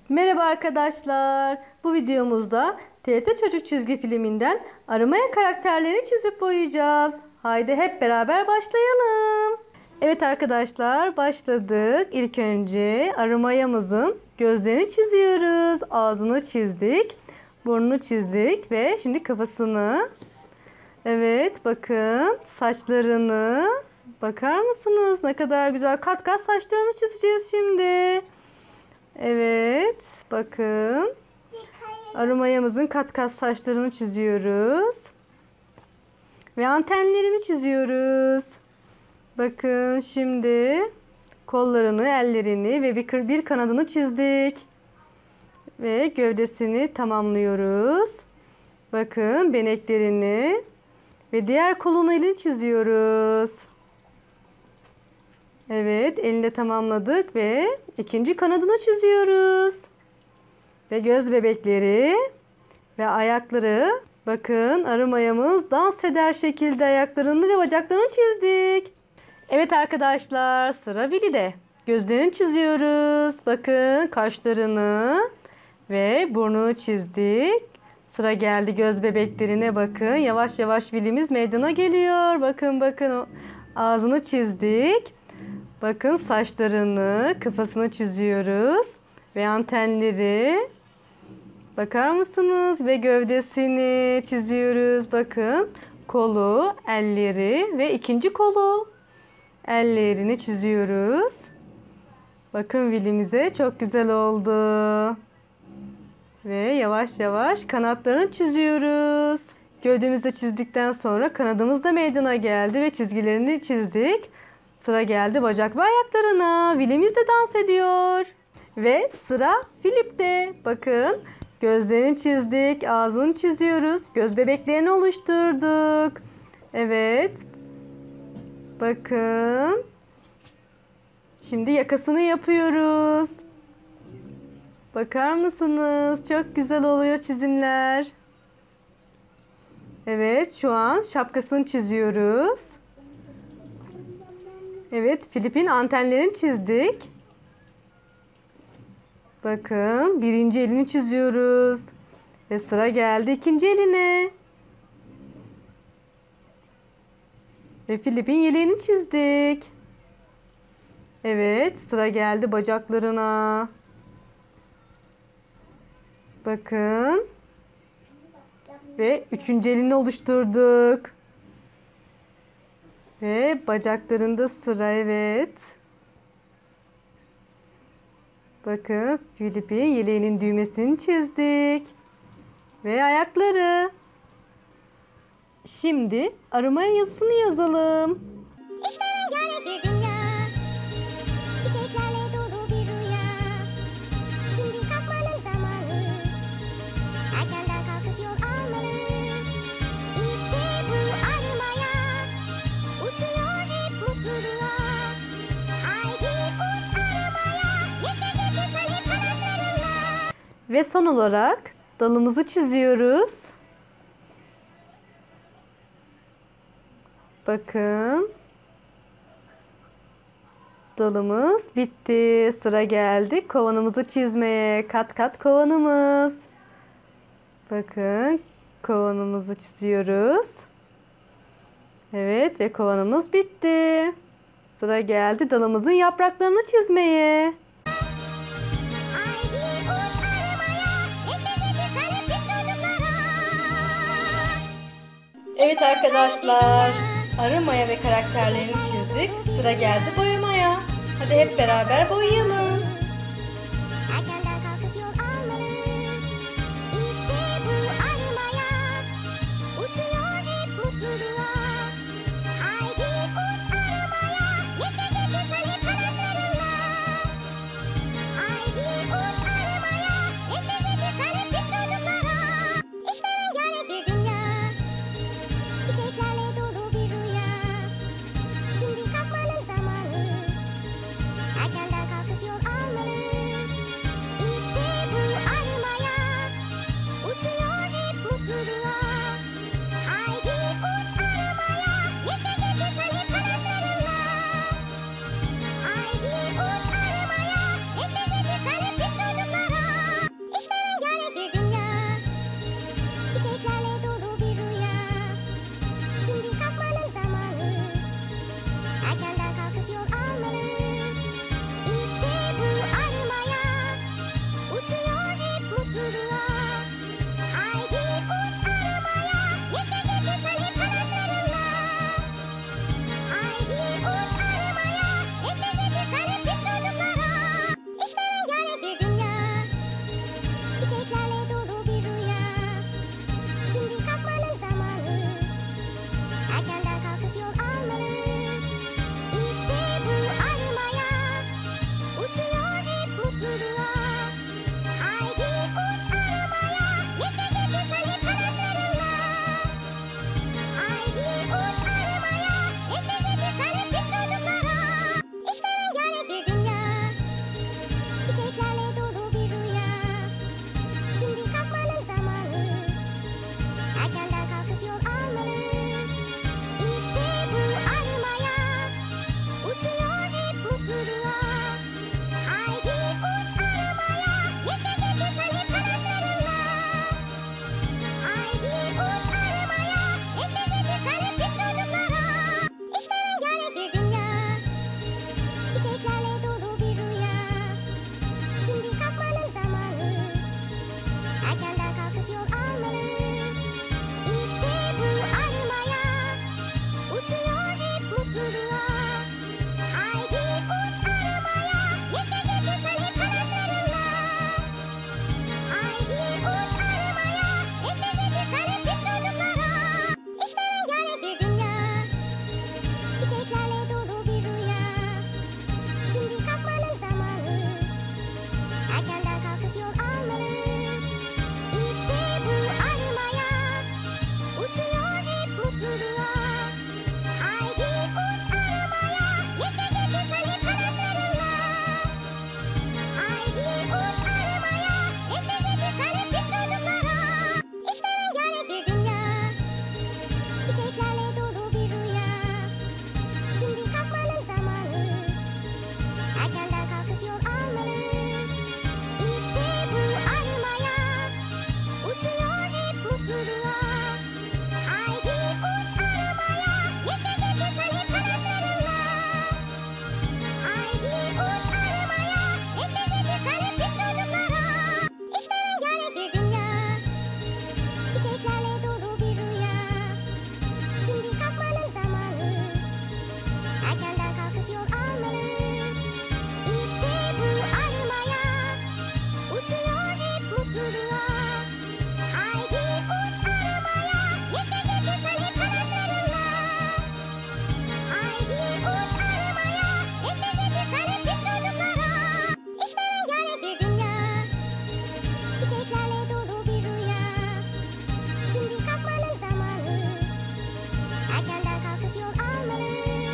Merhaba arkadaşlar. Bu videomuzda TRT Çocuk çizgi filminden Arımaya karakterlerini çizip boyayacağız. Haydi hep beraber başlayalım. Evet arkadaşlar, başladık. İlk önce Arımaya'mızın gözlerini çiziyoruz. Ağzını çizdik. Burnunu çizdik ve şimdi kafasını. Evet, bakın saçlarını. Bakar mısınız? Ne kadar güzel. Kat kat saçlarını çizeceğiz şimdi. Evet, bakın. Arımaya'mızın kat kat saçlarını çiziyoruz. Ve antenlerini çiziyoruz. Bakın şimdi kollarını, ellerini ve bir kanadını çizdik. Ve gövdesini tamamlıyoruz. Bakın beneklerini ve diğer kolunu, elini çiziyoruz. Evet, elini de tamamladık ve ikinci kanadını çiziyoruz. Ve göz bebekleri ve ayakları. Bakın Arımaya'mız dans eder şekilde ayaklarını ve bacaklarını çizdik. Evet arkadaşlar, sıra Willy'de. Gözlerini çiziyoruz. Bakın kaşlarını ve burnunu çizdik. Sıra geldi göz bebeklerine, bakın. Yavaş yavaş Willy'miz meydana geliyor. Bakın bakın, ağzını çizdik. Bakın saçlarını, kafasını çiziyoruz. Ve antenleri. Bakar mısınız? Ve gövdesini çiziyoruz. Bakın kolu, elleri ve ikinci kolu. Ellerini çiziyoruz. Bakın Willy'mize çok güzel oldu. Ve yavaş yavaş kanatlarını çiziyoruz. Gövdemizi de çizdikten sonra kanadımız da meydana geldi ve çizgilerini çizdik. Sıra geldi bacak ve ayaklarına. Willy'miz de dans ediyor. Ve sıra Philip'te. Bakın gözlerini çizdik, ağzını çiziyoruz. Göz bebeklerini oluşturduk. Evet. Bakın. Şimdi yakasını yapıyoruz. Bakar mısınız? Çok güzel oluyor çizimler. Evet, şu an şapkasını çiziyoruz. Evet, Philip'in antenlerini çizdik. Bakın, birinci elini çiziyoruz. Ve sıra geldi ikinci eline. Ve Philip'in yeleğini çizdik. Evet, sıra geldi bacaklarına. Bakın. Ve üçüncü elini oluşturduk. Ve bacaklarında sıra, evet. Bakın Philip'in yeleğinin düğmesini çizdik. Ve ayakları. Şimdi Arımaya yazısını yazalım. İşte rengarenk bir dünya, çiçeklerle dolu bir rüya. Şimdi kalkmanın zamanı, erkenden kalkıp yol almalı. İşte bu Arımaya, uçuyor hep mutluluğa. Haydi uç Arımaya, neşe getir sen hep kanatlarınla. Ve son olarak dalımızı çiziyoruz. Bakın. Dalımız bitti. Sıra geldi kovanımızı çizmeye. Kat kat kovanımız. Bakın kovanımızı çiziyoruz. Evet ve kovanımız bitti. Sıra geldi dalımızın yapraklarını çizmeye. Haydi uç Arımaya, neşe getir sen hep biz çocuklara. Evet arkadaşlar, Arımaya ve karakterlerini çizdik. Sıra geldi boyamaya. Hadi hep beraber boyayalım. Erkenden kalkıp yol almalı. İşte bu Arımaya, uçuyor hep mutluluğa. Haydi uç Arımaya, neşe getir sen hep kanatlarınla. Haydi uç Arımaya, neşe getir sen hep biz çocuklara. İşte rengarenk bir dünya, çiçeklerle dolu bir rüya. Şimdi kalkmanın zamanı, erkenden kalkıp yol İşte bu arımaya, uçuyor hep mutluluğa. Haydi uç arımaya, neşe getir sen hep kanatlarınla. Haydi uç arımaya, neşe getir sen hep biz çocuklara. İşte rengarenk bir dünya, çiçeklerle dolu bir rüya. Şimdi kalkmanın zamanı, erkenden kalkıp yol almalı. İşte bu arımaya, uçuyor hep mutluluğa. Haydi uç arımaya, neşe getir sen hep kanatlarınla. Haydi uç arımaya, neşe getir sen hep biz çocuklara. İşte rengarenk bir dünya, çiçeklerle dolu bir rüya. Şimdi kalkmanın zamanı, erkenden kalkıp yol almalı. İşte bu arımaya, uçuyor hep mutluluğa. Haydi uç arımaya, neşe getir sen hep kanatlarınla. Haydi uç arımaya, neşe getir sen hep biz çocuklara. İşte rengarenk bir dünya, çiçeklerle dolu bir rüya. Şimdi kalkmanın zamanı, erkenden kalkıp yol almalı. İşte bu arımaya, uçuyor hep mutluluğa. Haydi uç arımaya, neşe getir sen hep kanatlarınla. Haydi uç arımaya, neşe getir sen hep biz çocuklara. İşte rengarenk bir dünya, çiçeklerle dolu bir rüya. Şimdi kalkmanın zamanı, erkenden kalkıp yol almalı. İşte bu arımaya, uçuyor hep mutluluğa. Haydi uç arımaya, neşe getir sen hep kanatlarınla. Haydi uç arımaya, neşe getir sen hep biz çocuklara. İşte rengarenk bir dünya, çiçeklerle dolu bir rüya. Şimdi kalkmanın zamanı, erkenden kalkıp yol almalı. İşte bu arımaya, uçuyor hep mutluluğa. Haydi uç arımaya, neşe getir sen hep kanatlarınla. Haydi uç arımaya, neşe getir sen hep biz çocuklara. İşte rengarenk bir dünya, çiçeklerle dolu bir rüya. Şimdi kalkmanın zamanı, erkenden kalkıp yol almalı. İşte bu arımaya, uçuyor hep mutluluğa. Haydi uç arımaya, neşe getir sen hep kanatlarınla. Haydi uç arımaya, neşe getir sen hep biz çocuklara. İşte rengarenk bir dünya, çiçeklerle dolu bir rüya. Şimdi kalkmanın zamanı, erkenden kalkıp yol almalı.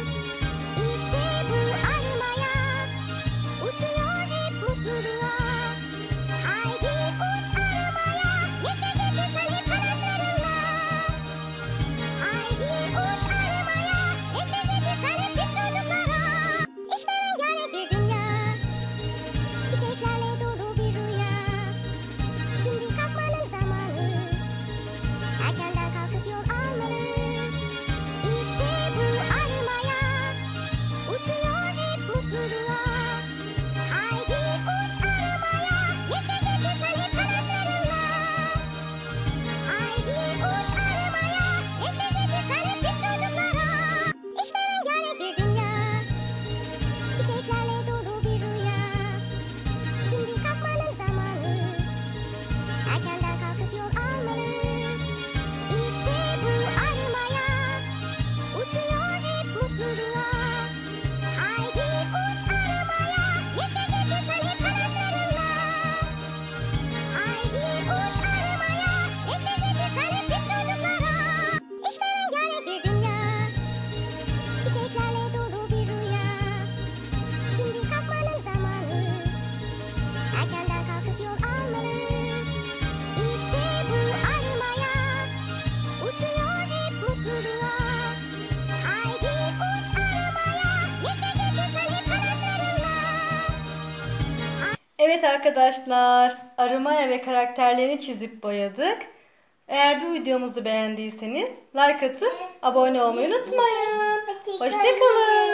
İşte bu arımaya, uçuyor hep mutluluğa. Haydi uç arımaya, neşe getir sen hep kanatlarınla. Haydi uç arımaya, neşe getir sen hep biz çocuklara. İşte rengarenk bir dünya, çiçeklerle dolu bir rüya. Şimdi kalkmanın zamanı, erkenden kalkıp yol almalı. İşte bu arımaya, uçuyor hep mutluluğa. Haydi uç arımaya, neşe getir sen hep kanatlarınla. Haydi uç arımaya, neşe getir sen hep biz çocuklara. İşte rengarenk bir dünya, çiçeklerle dolu bir rüya. Şimdi kalkmanın zamanı, erkenden kalkıp yol almalı. İşte bu arımaya, uçuyor hep mutluluğa. Haydi uç arımaya, neşe getir sen hep kanatlarınla. Haydi uç arımaya, neşe getir sen hep biz çocuklara. İşte rengarenk bir dünya, çiçeklerle dolu bir rüya. Şimdi kalkmanın zamanı, erkenden kalkıp yol almalı. İşte bu arımaya, uçuyor hep mutluluğa. Haydi uç arımaya, neşe getir sen hep kanatlarınla. Evet arkadaşlar, Arımaya ve karakterlerini çizip boyadık. Eğer bu videomuzu beğendiyseniz like atıp abone olmayı unutmayın. Hoşçakalın.